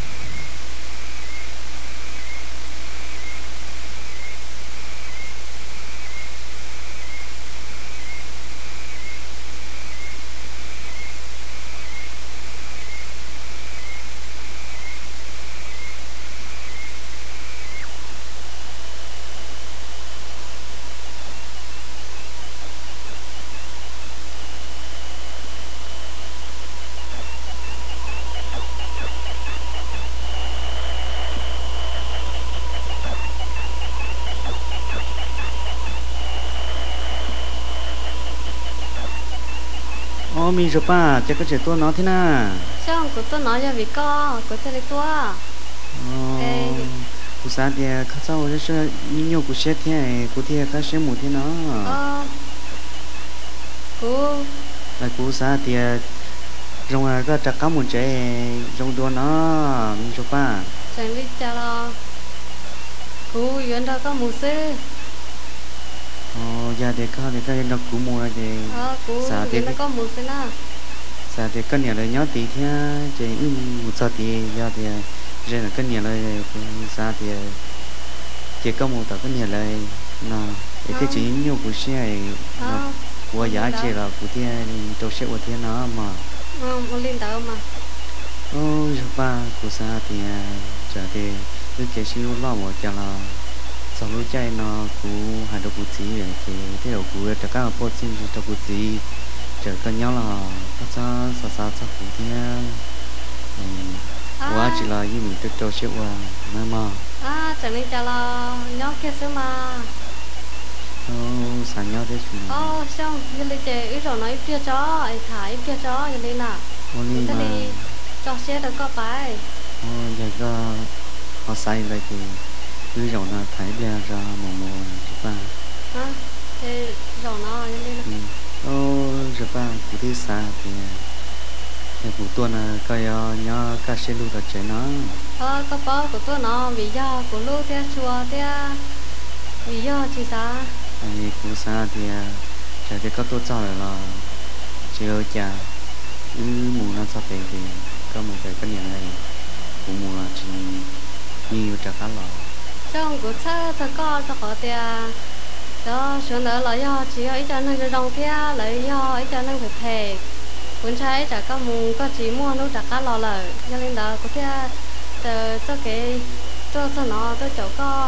ô mình rồi ba chắc có chuyện tôi nói thế nào xong của tôi nói cho vì co của tôi lấy tua ô cụ sao thì các cháu rất là nhiều cụ sẽ thế cụ thì các sẽ một thế nó ờ cụ là cụ sao thì trong là có chắc có một trẻ trong đó nó mình rồi ba chẳng đi chả lo cụ yên đó có một sư ờ giờ thì có thì cái nó cụ mua thì ờ cụ yên đó có một sư na sao thì cái này là nhớ tí thế chỉ một sao thì giờ thì rồi là cái này là sao thì chỉ có một tờ cái này là nó cái chỉ nhiều của xe nó của giá trị là của thiên tôi sẽ của thiên nó mà ừ một linh tờ mà ô rồi ba của sao thì giờ thì cứ cái siêu lo một cho là sau lúc chạy nó cũng hai đầu cụ gì thì thế đầu cụ tất cả bộ xin đầu cụ gì chờ cân nhau là các sao sao sao sao của thiên quá chỉ là như mình tự cho xíu qua mà mà à chẳng đi chả lo nhóc kia xíu mà ô sáng nhau thế chứ ô xong như lấy chè ít rồi nói ít kia chó ấy thải ít kia chó như thế nào ô đi mà cho xe được có phải ô giờ có họ say lại thì cứ rồi nó thấy ra ra mồ mồ giúp ba hả thế rồi nó như thế nào ô giúp ba cụ thứ xa thì thì cụ tuần là coi nhớ cá xe lưu tập chế nó ờ có bao của tôi nó vì do của lưu theo chùa theo vì do chỉ sao thì cụ xa thì chả thì có tôi cho là chiều chả ừ mù nó sao thì thì có một cái cái này này cũng mù là chỉ nhiều chả cá lò xong của cha cha có cho họ theo đó xuống đó là do chỉ ấy cho nên cái rong theo lấy do ấy cho nên phải thề cuốn trái chả có mù có chỉ mua nó chả có lò lời cho nên đó có theo chờ cho cái cho cho nó cho chỗ có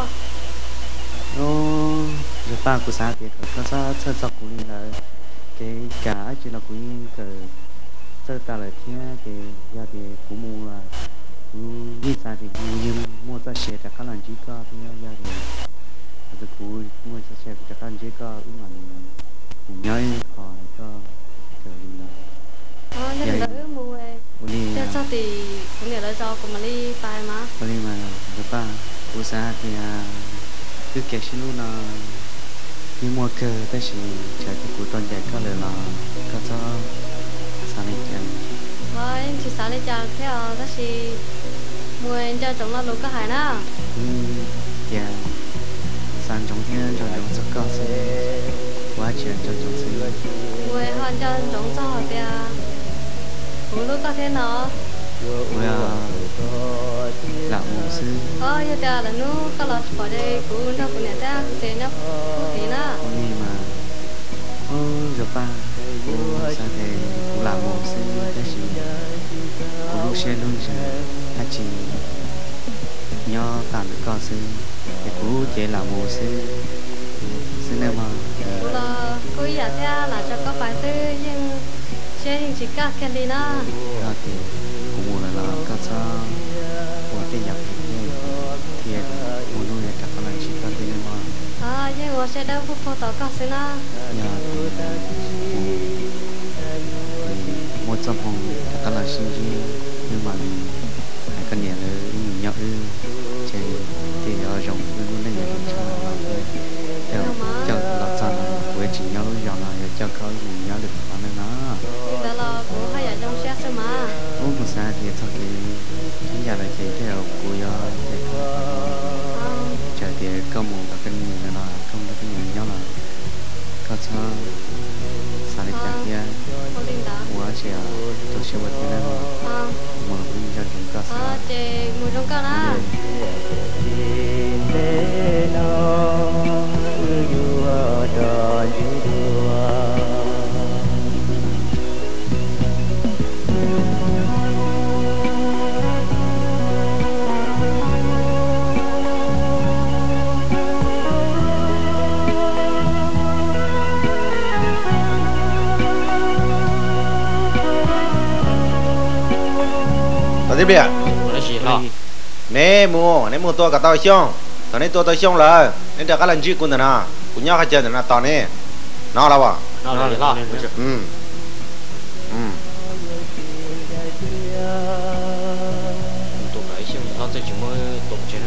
ô rồi ba của xã thì có sao chơi sao cũng là cái cả chỉ là cũng cái chơi ta là thế thì giờ thì cũng mua là như sao thì như mua ta xe chả có làm gì cả thì giờ thì cái cũng mua ta xe chả có làm gì cả nhưng mà nhớ khỏi cho chờ đi là ờ nhưng mà đỡ mua ấy cho cho thì cũng nghĩa là do của mình đi bài mà đi mà rồi ba của xã thì cứ kẹt xin luôn là đi mua cờ tới chỉ chờ thì của toàn giải có lời là có cho sáng nay chẳng thôi chỉ sáng nay chẳng theo đó thì mua cho chúng nó lúc có hải na ừ dạ sáng trong thiên cho chúng rất có sẽ quá chuyện cho chúng sẽ mua hơn cho chúng cho họ thì của lúc có thế nó mua là một sư ờ giờ ta là nó có lọt khỏi đây của nó của nhà ta thì nó tí na đi mà ô giờ ba cô sa thế cô làm một sự cái gì cô lúc xe luôn rồi ta chỉ nhỏ tạm được con sự thì cô chỉ làm một sự sự nào mà cô là cô giả theo là cho có phải tư nhưng xe hình chỉ cả cái gì nữa đó thì cô muốn là là các sao của cái giặc thì cô nuôi là các con chỉ có tiền mà à nhưng mà sẽ đâu phụ tao có sự nữa nhà một trăm phòng các con là sinh viên nhưng mà hai con nhà là những nhau ư chơi thì ở trong luôn là những cha theo cho lập ra với chỉ nhau lúc nào là cho có gì nhau được bạn nữa đó là cô hay ở trong xe xe mà ông cũng xa thì sau khi những nhà này chạy theo cô yo chạy thì có một cái người là không có cái người nhau là có sao sao để chạy kia quá sẽ tôi sẽ vật cái này mà bây giờ chúng ta à chị mua trong con á tiếp đi ạ. Nó gì hả? Nè mua, nè mua tua cả tao xong, tao nè tua tao xong rồi, nè được cái lần trước cũng được nè, cũng nhau hai chân là tao nè, nó là bao? Nó là gì hả? Ừ, ừ. Tụi cái xem nó sẽ chỉ mới tụi trên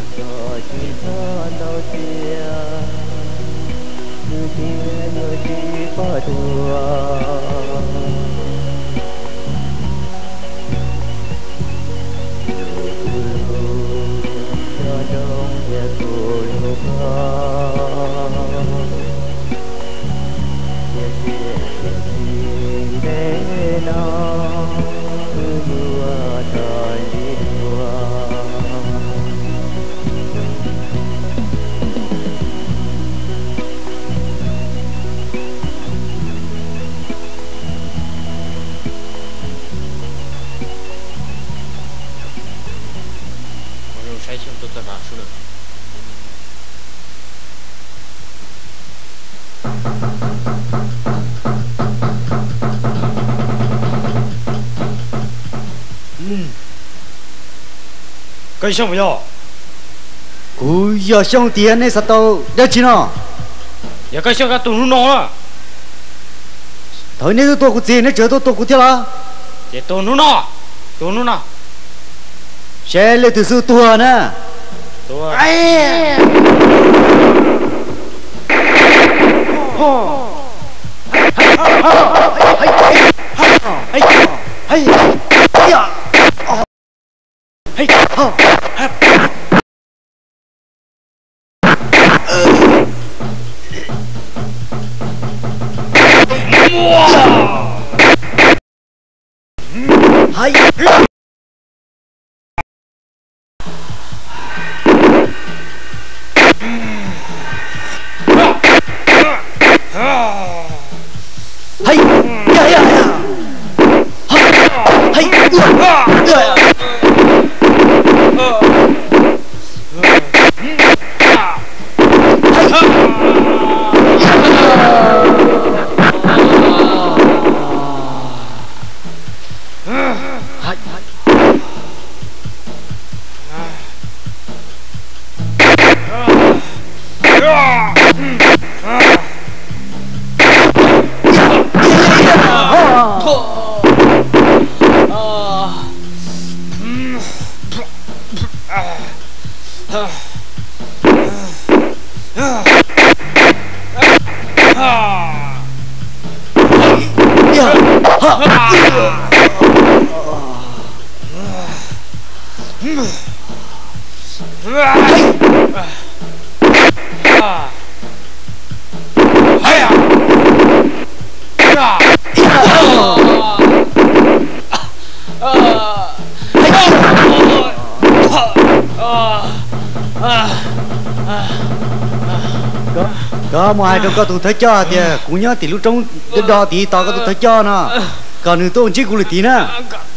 cái xong rồi cú giờ xong tiền này sao tao đeo chi nó giờ cái xong cái tụi nó là thôi nếu tôi cũng gì nếu chờ tôi tôi cũng theo là để tụi nó tụi nó sẽ lấy từ sự tua nè tua ai hay hay ya ya ya hay có có mua hai trong có tụi thấy cho thì cũng nhớ thì lúc trong cái đó thì tao có tụi thấy cho nó còn nữa tôi chỉ cũng là tí nữa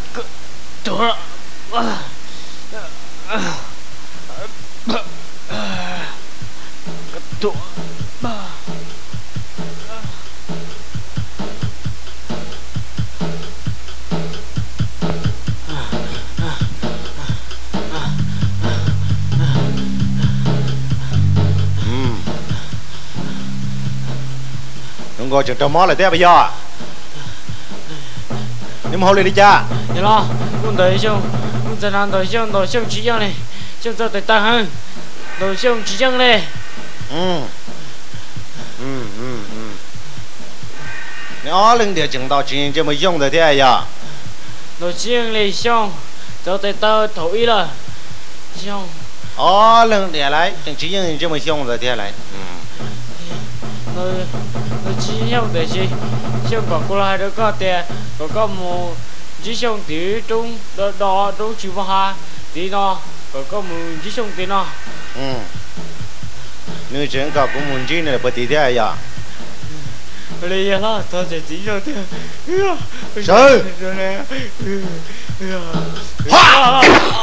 đừng gọi chuyện trâu mó lại thế bây giờ nếu mà hô lên đi cha nhớ lo con tới xong con sẽ làm tới xong tới xong chỉ chân này xong giờ tới tăng hơn tới xong chỉ chân này ừ ừ ừ ừ nếu lên địa chừng到今就没用的这样 tới xong này xong giờ tới tao thấu ý là xong 哦lên địa lại chừng chỉ dùng就没用的这来嗯 rồi rồi chỉ xong để gì xong còn cô lại đó có tiền có có một chỉ xong thì trung đó đó trung chịu vào ha thì nó có có một chỉ xong thì nó ừ nữ生搞公文件的不得的呀 lấy là tao sẽ chỉ cho tiền sao rồi nè hoa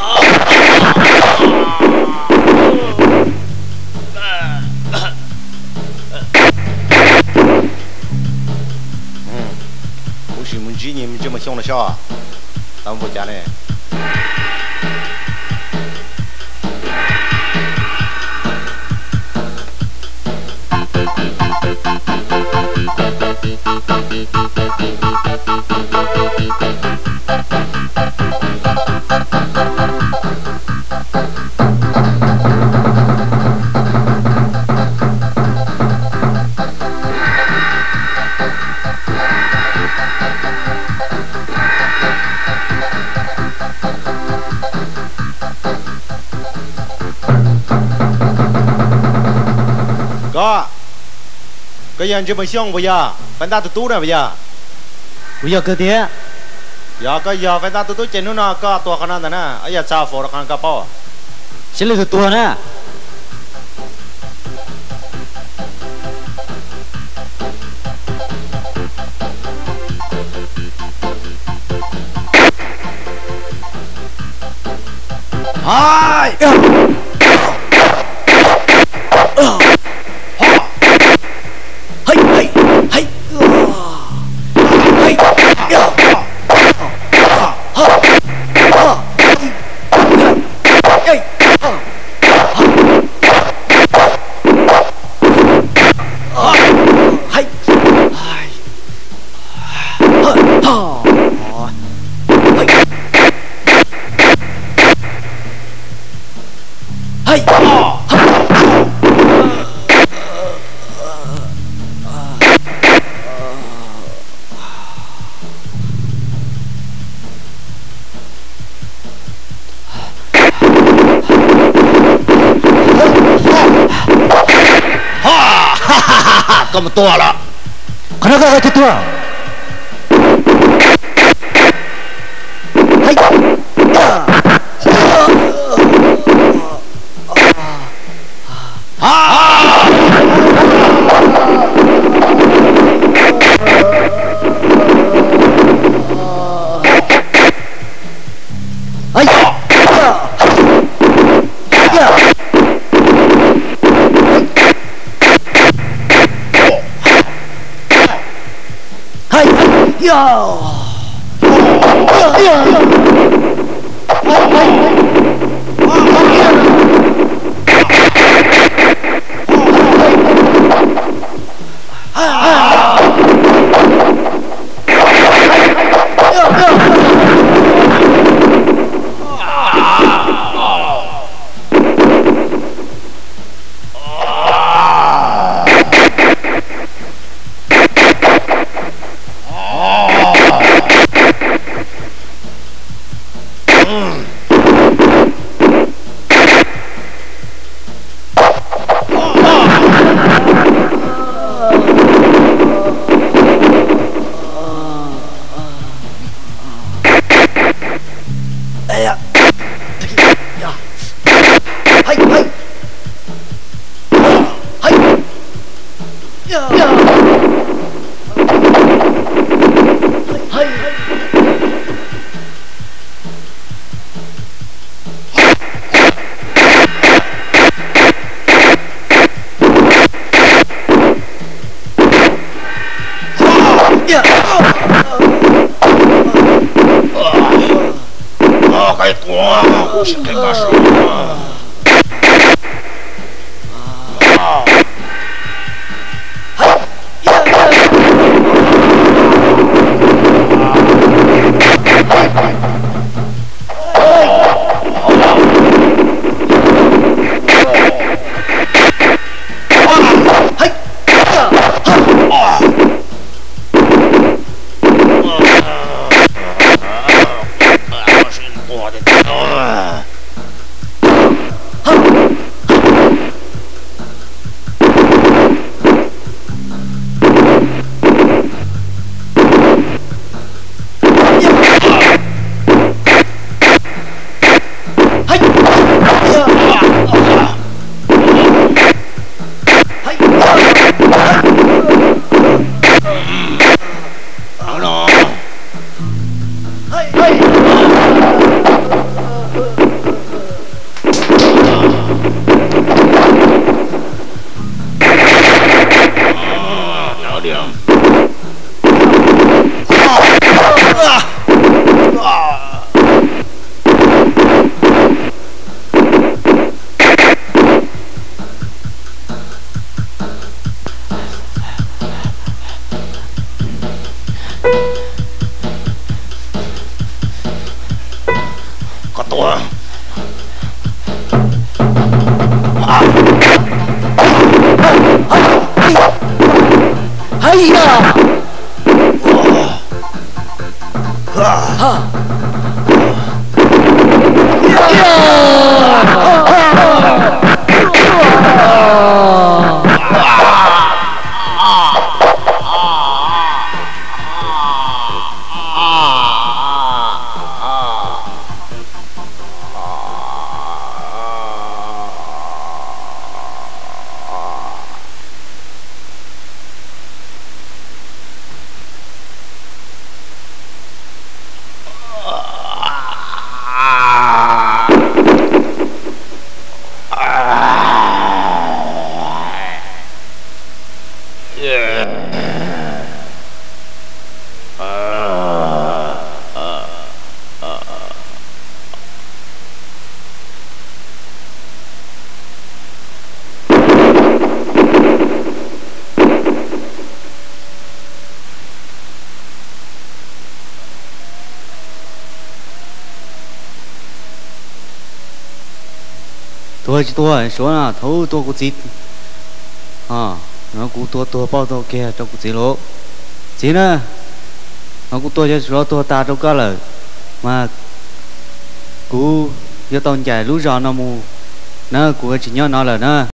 不是文件你们这么凶的笑咱们不讲嘞có cái gì chưa mới xong bây giờ phải ta tụt này bây giờ bây giờ cơ thế giờ cái giờ phải ta tụt trên nó cóตัวขนาดนั้นนะไอ้ยาซาฟอร์กันกระเป๋า sẽ làตัวนะไอ้ก็มาตัวละขนาดก็จะตัวเฮ้ยฮ่าเฮ้ยYo! Yo! Ờ, cái tua, cũng sẽ cái cá sấu. Ờ. Tua chỉ tua số là thấu tua của chị à nó cũng tua tua bao tua kia trong của chị lỗ chị nè nó cũng tua cho số tua ta trong cái lời mà cú giờ tao chạy lú giò nó mù nó của chị nhớ nó là nó